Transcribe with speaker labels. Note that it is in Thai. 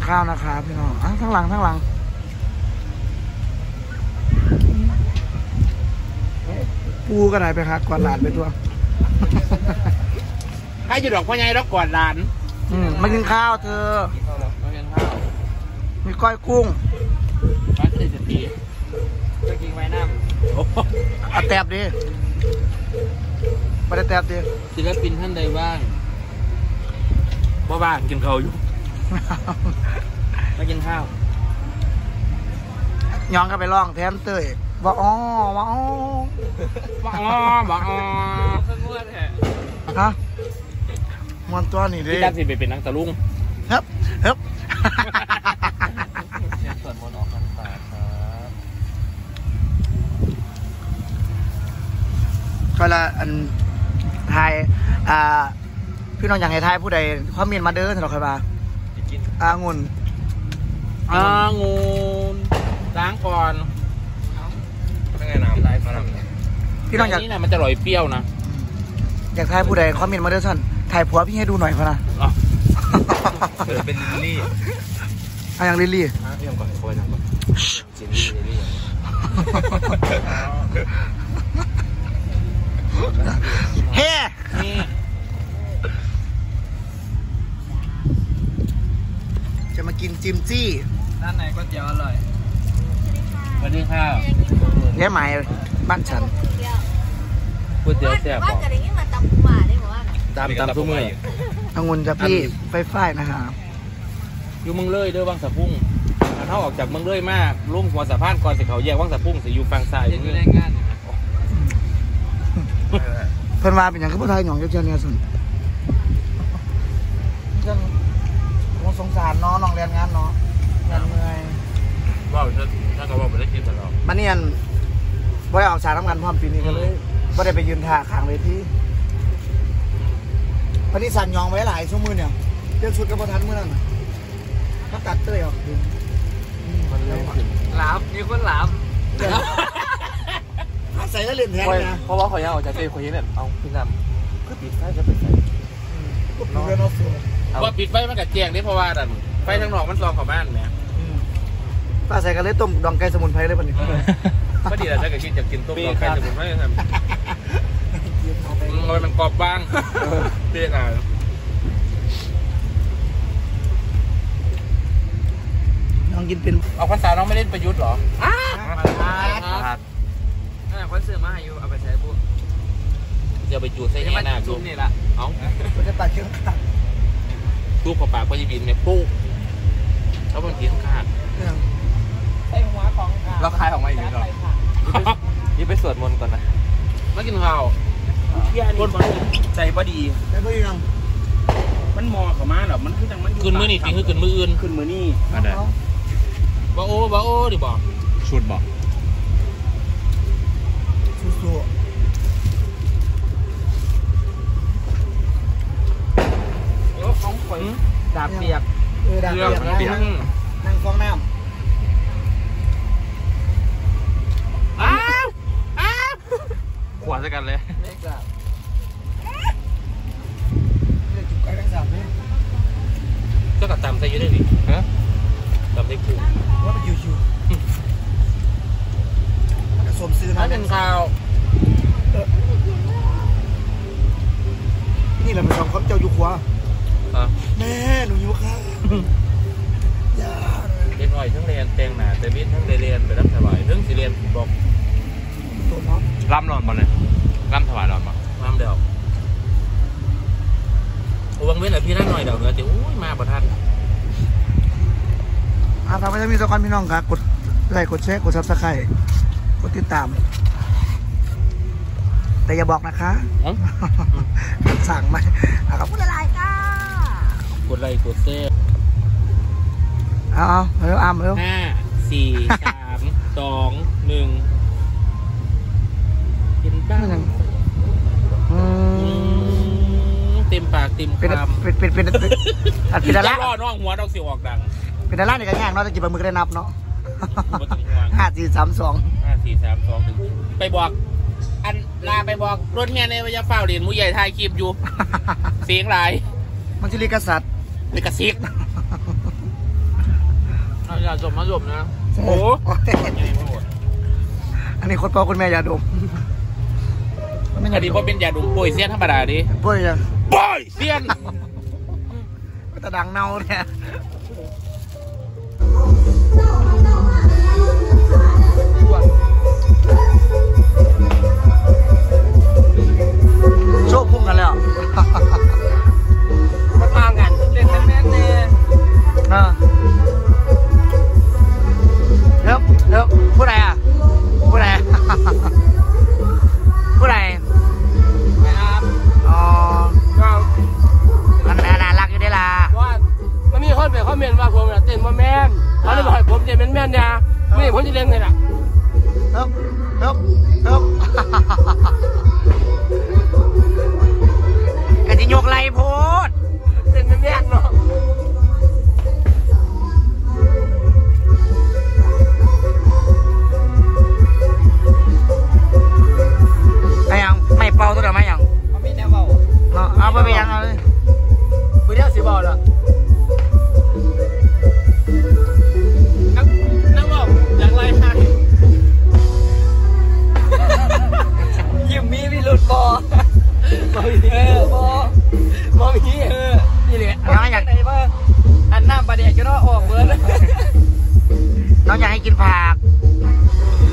Speaker 1: ข้าวนะครับพี่น้องทั้งหลังปูก็ได้ไปครับกวาดหลานไปตัว
Speaker 2: ให้จุดดอกพ่อใหญ่แล้วกอดหลาน
Speaker 1: มากินข้าวเธอมีก้อยกุ้ง
Speaker 2: มาจะได้สติจะกินไว้น้
Speaker 1: ำเอาแตบดิไม่ได้แตบดิ
Speaker 2: ศิลปินท่านใดบ้างบ้างกินข้าวอยู่มากินข้าว
Speaker 1: ย้อนกันไปร้องแทนเต้ยว่าอ๋อฮะมวนตัวนี่ดิ
Speaker 2: พี่ตั้งสิเป็นนังตะลุง
Speaker 1: เฮ้บ
Speaker 2: เสียงส่วนมนออกพรรษาครับ
Speaker 1: ก็ละอันไทยพี่น้องอยากให้ไทยผู้ใดความมีนมาเดินสำหรับใครบ้างองุ่น
Speaker 2: ล้างก่อนเป็นไงน้ำไหลมาแล้ว
Speaker 1: พี่น้องอยาก
Speaker 2: นี่นะมันจะลอยเปรี้ยวนะ
Speaker 1: อยากไทยผู้ใดความมีนมาเดินสั่นถ่ายผัวพี่ให้ดูหน่อยพะนะ
Speaker 2: เป็นลิลลี่
Speaker 1: อย่างลิลลี่
Speaker 2: เรื่องก่อนโค้ยนะก่อนจินลิลลี่
Speaker 1: เฮ้จะมากินจิมจี้
Speaker 2: ร้านไหนก๋วยเตี๋ยวอร่อยสวัสดีค่ะ
Speaker 1: แย่ใหม่บ้านฉัน
Speaker 2: ก๋วยเตี๋ยวแซ่บบอกตามทุกมื้อ
Speaker 1: องุ่นจะพี่ไฟฟ้านะฮะ
Speaker 2: อยู่เมืองเลยเด้อวังสะพุ่งถ้าออกจากเมืองเลยมากลุ่มหัวสะพานก่อนสิเขาแยกวังสะพุ่งสิอยู่ฝั่งซ้ายอยู่ในงาน
Speaker 1: เพิ่นว่าเป็นอย่างคือผู้ไทยหยองเจ้าเนี่ยสุดเรื่องสงสารน้องเรียนงานเนาะงานเมื่อย
Speaker 2: ว่าถ้าเขาบอกไม่ได้คิดตลอด
Speaker 1: มันเนี่ยบ่ได้ออกฉากทำงานพร้อมปีนี้ก็เลยบ่ได้ไปยืนท่าข้างเวทีวันนี้สั่นยองไว้หลายชั่วโมงเนี่ยเรื่องชุดกระบอกทันเมื่อนั้นเขาตัดเต้ยออก
Speaker 2: มันเริ่มขึ้นหลาบมีคนหลาบ
Speaker 1: ใส่แล้วเล่นแทนนะ
Speaker 2: เพราะว่าเขายังออกจากเต้ยเขายังเนี่ยเอาพี่นำก็ปิดไฟจะไปใส่
Speaker 1: ก็ปิดไฟนอกตัว
Speaker 2: ว่าปิดไฟมันกับเจียงนี่เพราะว่าไฟทางนอกมันซองเข้าบ้านเนี่ย
Speaker 1: ป้าใส่กันเลยต้มดองไก่สมุนไพรเลยป่ะนี่
Speaker 2: ก็ดีแล้วถ้าเกิดคิดจะกินต้มดองไก่สมุนไพรทำมันกรอบบ้างเตี้ยหน่อย
Speaker 1: น้องกินเป็น
Speaker 2: เอาภาษาน้องไม่เล่นประยุทธ์หรอ
Speaker 3: ครับคอนเสิร์ตมาอยู่เอาไปใช้ปุ๊บ
Speaker 2: จะไปจูดใส่แง่หน้าจุ่ม
Speaker 3: นี่ละ
Speaker 2: เอา
Speaker 1: จะตัดเชือกตัด
Speaker 2: ตู้ขอปากพอจะบินเนี่ยปุ๊บแล้วมันกินขาด
Speaker 3: ใส่หัวของ
Speaker 2: เราคายออกมาอีกหรอ
Speaker 3: นี่ไปสวดมนต์ก่อนนะ
Speaker 2: ไม่กินข้าวคนใจพอดี
Speaker 1: ใจพอดียัง
Speaker 3: มันมอเข้ามาหรอมันคือจังมัน
Speaker 2: ขึ้นมือนี่คือขึ้นมืออื่น
Speaker 3: ขึ้นมือนี่
Speaker 2: อะไรบ้าโอ้ดิบอกชุดบอก
Speaker 1: สู้
Speaker 3: ของข่อยดาบเปียก
Speaker 1: ดาบเปียกนั่งฟองน้ำ
Speaker 2: ขวานใส่กันเลยก็กับตำใส่ยุ่ได้ดิฮะตำใส่กุ้ง
Speaker 1: ว่ามันชิวๆสมซื้อนะ
Speaker 2: เป็นข้าว
Speaker 1: นี่แหละเป็นของเขาเจ้าอยู่ขวาแม่หนูอยู่ข้าง
Speaker 2: เรียนหน่อยทั้งเรียนแตงหนาแต่วิทย์ทั้งเรียนไปรับถวายทั้งสิเรียนบอกรำหลอนมาเลยรำถวายหลอนมารำเดียววังเว้นหน่อยพี่นั่งหน่อยเดี๋ยวเดี๋ยวมาประทัน
Speaker 1: ทำให้ท่านมีสักคนพี่น้องครับกดไลค์กดแชร์กดซับสไครต์กดติดตามแต่อย่าบอกนะคะสั่งไหมครับพูดอะไรก้าก
Speaker 2: ดไลค์กดแชร์
Speaker 1: เอาเร็วอ้ามเร็ว
Speaker 2: 5 4 3 2 1กินบ้างเต็มปากเต็มคำ
Speaker 1: เป็นดารา
Speaker 2: ล่อน้องหัวดอกเสียวออกดัง
Speaker 1: เป็นดาราในการย่างเนาะตะกี้ปลาหมึกได้นับเนาะ5 4 3 2
Speaker 2: ไปบอกอันลาไปบอกรถเฮียในวิทยาฝ้าเหรียญมูใหญ่ไทยคลิปอยู่เสียงไร
Speaker 1: มันชื่อลิกษัตริย์
Speaker 2: ลิกซิก
Speaker 3: อย่าจบมาจบนะ
Speaker 2: โอ้
Speaker 1: อันนี้คนพ่อคุณแม่ยาดม
Speaker 2: อันนี้พอเป็นยาดมป่วยเสี้ยนธรรมดาดิ
Speaker 1: ป่วยยัง
Speaker 2: ป่วยเสี้ยน
Speaker 1: ตะดังเน่าเนี่ยโชคพุ่งกันแล้ว
Speaker 3: มาทางกันเล่นแม่ๆเนี่ย
Speaker 1: เดี๋ยวผู้ใดอ่ะผู้ใด ผู้ใด
Speaker 3: นะครับ
Speaker 1: อ๋อ
Speaker 3: ก็
Speaker 1: มันน่ารักอยู่ได้ล่ะ
Speaker 3: ว่ามันมีคนไปคอมเมนต์ว่าผมเต้นว่าแม่นเขาเลยบอกให้ผมเต้นแม่นๆเนี่ยไม่ผมจะเล่นเลยล่ะ
Speaker 1: เฮ้ยกะจิยกไหลโพด
Speaker 3: เต้นแม่นๆเนาะ
Speaker 1: ไอ้ยังไม่เป่าตัวเดียวไหมยัง
Speaker 3: เขามีแนวเบา
Speaker 1: เนาะเอาไปยังเอาเลย
Speaker 3: มือเดียวสีบอลละนั่งบอกอย่างไรให้ยิ้มมีวิรุณบอมองมีมองมีนี่แหละไหนบ้างอันน้ำประเดี๋ยวจะรอออกเบิร์น
Speaker 1: น้องอยากให้กินผัก